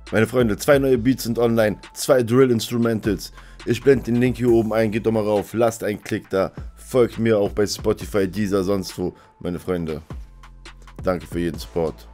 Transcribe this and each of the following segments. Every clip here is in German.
Meine Freunde, 2 neue Beats sind online, 2 Drill-Instrumentals. Ich blende den Link hier oben ein, geht doch mal rauf, lasst einen Klick da. Folgt mir auch bei Spotify, Deezer, sonst wo. Meine Freunde, danke für jeden Support.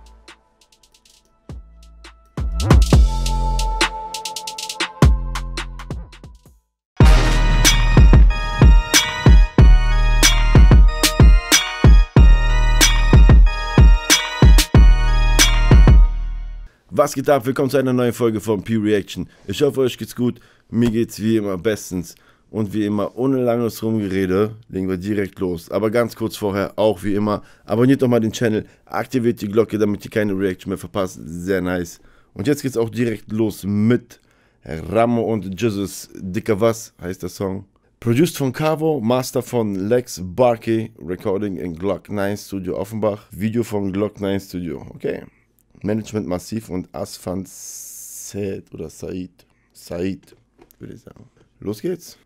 Was geht ab? Willkommen zu einer neuen Folge von P-Reaction. Ich hoffe, euch geht's gut. Mir geht's wie immer bestens. Und wie immer, ohne langes Rumgerede, legen wir direkt los. Aber ganz kurz vorher, auch wie immer, abonniert doch mal den Channel, aktiviert die Glocke, damit ihr keine Reaction mehr verpasst. Sehr nice. Und jetzt geht's auch direkt los mit Ramo und Jesus. Dicker was heißt der Song. Produced von Cavo, Master von Lex Barkey, Recording in Glock 9 Studio Offenbach, Video von Glock 9 Studio. Okay. Management Massiv und Asfan Said oder Said, würde ich sagen. Los geht's.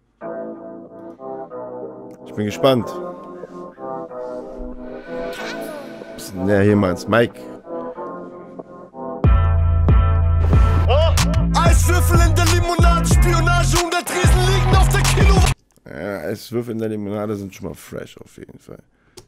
Ich bin gespannt. Bisschen näher hier mal ins Mic. Eiswürfel in der Limonade, Spionage, 100 Riesen liegen auf der Kilo. Ja, Eiswürfel in der Limonade sind schon mal fresh auf jeden Fall.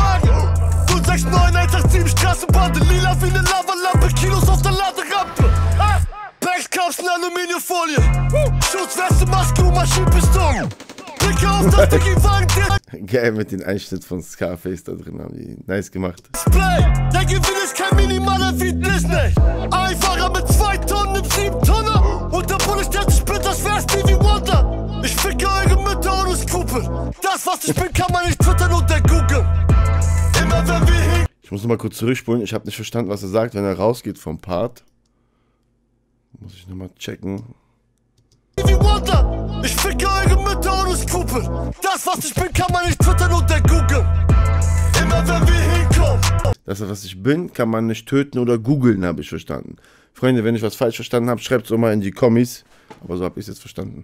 069 Straßenbande, lila wie eine Lavalampe, Kilos auf der Laderampe. Backcups in Aluminiumfolie, Schutzweste, Maske und Maschinenpistolen. Blicke auf das Digi-Wagen. Geil mit den Einschnitt von Scarface da drin, haben die nice gemacht. Display, der Gewinn ist kein minimaler wie Disney. Einfacher mit 2 Tonnen im 7-Tonner. Und der Bundesstaat spürt das wär's wie Wonder. Ich ficke eure Mütter ohne Skrupel. Das, was ich bin, kann man nicht twittern und der Google. Immer wenn wir hin. Ich muss noch mal kurz zurückspulen. Ich habe nicht verstanden, was er sagt, wenn er rausgeht vom Part. Muss ich noch mal checken. Wie Wonder. Ich ficke eure Mütter ohne Skrupel. Das, was ich bin, kann man nicht twittern und der Google. Immer wenn wir hinkommen. Das, was ich bin, kann man nicht töten oder googeln, habe ich verstanden. Freunde, wenn ich was falsch verstanden habe, schreibt es auch mal in die Kommis. Aber so habe ich es jetzt verstanden.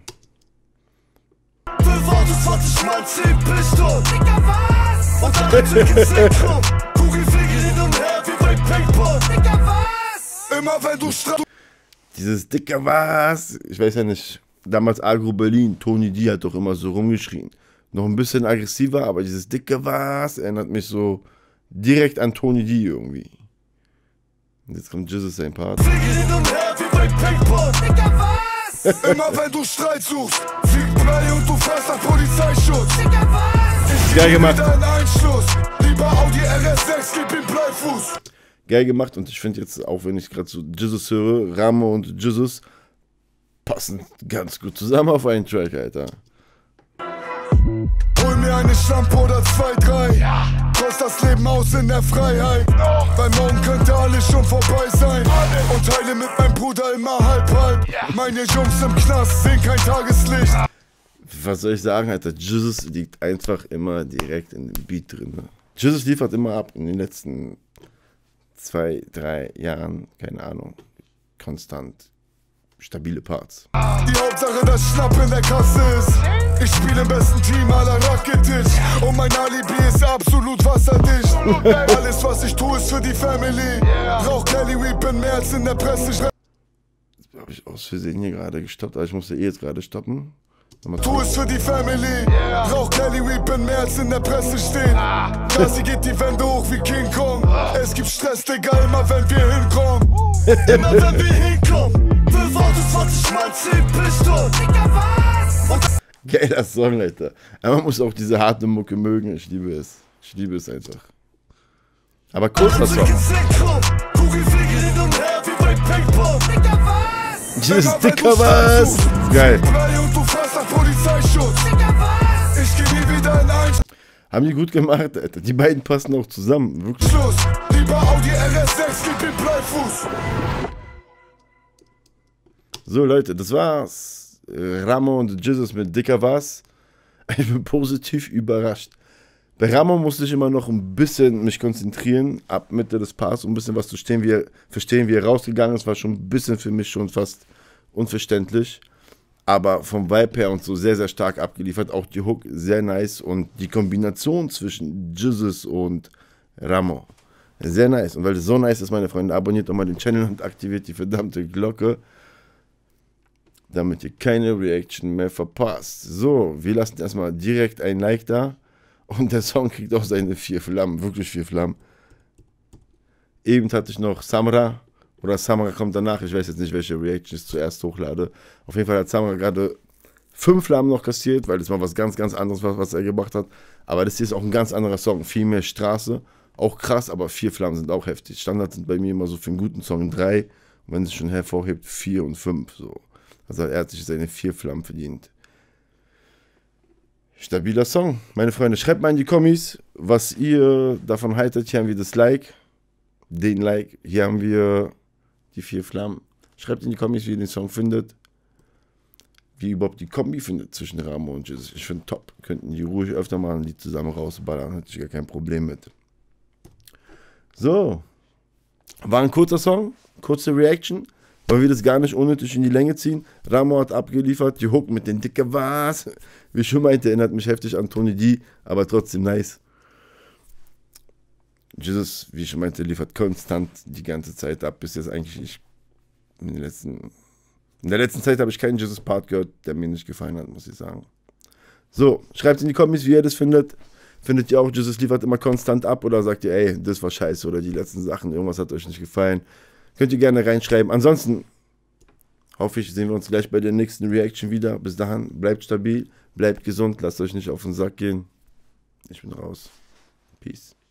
25 mal 10 Pistolen. Digga, was? Und dann ins Zentrum. Kugel fliegen hin und her wie bei Paintball. Digga, was? Immer wenn du Dieses Dicker was? Ich weiß ja nicht. Damals Agro Berlin, Tony D hat doch immer so rumgeschrien. Noch ein bisschen aggressiver, aber dieses Dicker was erinnert mich so direkt an Tony D irgendwie. Und jetzt kommt Jesus sein Part. Fliegen hin und her wie bei Paintball. Digga, was? Immer wenn du Streit suchst, fliegt Blei und du fährst nach Polizeischutz. Digga, was? Geil gemacht. Einschluss. Lieber Audi RS6, gib ihm Bleifuß. Geil gemacht und ich finde jetzt, auch wenn ich gerade so Jesus höre, Ramo und Jesus passen ganz gut zusammen auf einen Track, Alter. Hol mir eine Schlampe oder 2, 3. Ja. Kost das Leben aus in der Freiheit. Weil morgen könnte alles schon vorbei sein. Und teile mit meinem Bruder immer halb. Ja. Meine Jungs im Knast sehen kein Tageslicht. Was soll ich sagen, Alter? Jesus liegt einfach immer direkt in dem Beat drin. Ne? Jesus liefert immer ab in den letzten 2, 3 Jahren, keine Ahnung, konstant stabile Parts. Die Hauptsache, dass Schnapp in der Kasse ist. Ich spiele im besten Team aller Rakitic. Und mein Alibi ist absolut wasserdicht. Alles, was ich tue, ist für die Family. Rauch Kelly Weed, bin mehr als in der Presse. Jetzt habe ich aus Versehen hier gerade gestoppt, aber ich musste jetzt gerade stoppen. Tu es für die Family. Rauch Kelly Weed, bin mehr als in der Presse stehen. Quasi geht die Wände hoch wie King Kong. Es gibt Stress, Digga, immer wenn wir hinkommen. Immer wenn wir hinkommen. 25 mal 10 Pistolen. Digga, was? Geiler Song, Alter. Aber man muss auch diese harte Mucke mögen. Ich liebe es. Ich liebe es einfach. Aber kurzer Song. Kugel fliegen hin und her wie bei Paintball. Digga, was? Dieses Dicker was? Geil. Und du fährst nach Polizeischutz. Digga, was? Ich geh nie wieder in ein. Haben die gut gemacht, Alter. Die beiden passen auch zusammen. Wirklich. Schluss. Lieber Audi RS6, gib ihm Bleifuß. So, Leute, das war's. Ramo und Jesus mit Dicker was. Ich bin positiv überrascht. Bei Ramo musste ich immer noch ein bisschen mich konzentrieren, ab Mitte des Parts, um ein bisschen was zu verstehen, wie er rausgegangen ist, war schon ein bisschen für mich schon fast unverständlich. Aber vom Vibe her und so sehr, sehr stark abgeliefert. Auch die Hook sehr nice und die Kombination zwischen Jesus und Ramo sehr nice. Und weil es so nice ist, meine Freunde, abonniert doch mal den Channel und aktiviert die verdammte Glocke. damit ihr keine Reaction mehr verpasst. So, wir lassen erstmal direkt ein Like da. Und der Song kriegt auch seine 4 Flammen, wirklich 4 Flammen. Eben hatte ich noch Samra. Oder Samra kommt danach. Ich weiß jetzt nicht, welche Reaction ich zuerst hochlade. Auf jeden Fall hat Samra gerade 5 Flammen noch kassiert, weil das mal was ganz, ganz anderes war, was er gemacht hat. Aber das hier ist auch ein ganz anderer Song. Viel mehr Straße. Auch krass, aber 4 Flammen sind auch heftig. Standard sind bei mir immer so für einen guten Song 3. Und wenn es schon hervorhebt, 4 und 5. So. Also er hat sich seine 4 Flammen verdient. Stabiler Song. Meine Freunde, schreibt mal in die Kommis, was ihr davon haltet. Hier haben wir das Like. Den Like. Hier haben wir die 4 Flammen. Schreibt in die Kommis, wie ihr den Song findet. Wie ihr überhaupt die Kombi findet zwischen Ramo und Jesus. Ich finde top. Könnten die ruhig öfter mal ein Lied zusammen rausballern. Hätte ich gar kein Problem mit. So. War ein kurzer Song. Kurze Reaction. Weil wir das gar nicht unnötig in die Länge ziehen. Ramo hat abgeliefert. Die Hook mit den Dicke was. Wie ich schon meinte, erinnert mich heftig an Tony D. Aber trotzdem nice. Jesus, wie ich schon meinte, liefert konstant die ganze Zeit ab. Bis jetzt eigentlich nicht. In der letzten Zeit habe ich keinen Jesus-Part gehört, der mir nicht gefallen hat, muss ich sagen. So, schreibt in die Kommis, wie ihr das findet. Findet ihr auch, Jesus liefert immer konstant ab? Oder sagt ihr, ey, das war scheiße oder die letzten Sachen, irgendwas hat euch nicht gefallen? Könnt ihr gerne reinschreiben. Ansonsten hoffe ich, sehen wir uns gleich bei der nächsten Reaction wieder. Bis dahin, bleibt stabil, bleibt gesund, lasst euch nicht auf den Sack gehen. Ich bin raus. Peace.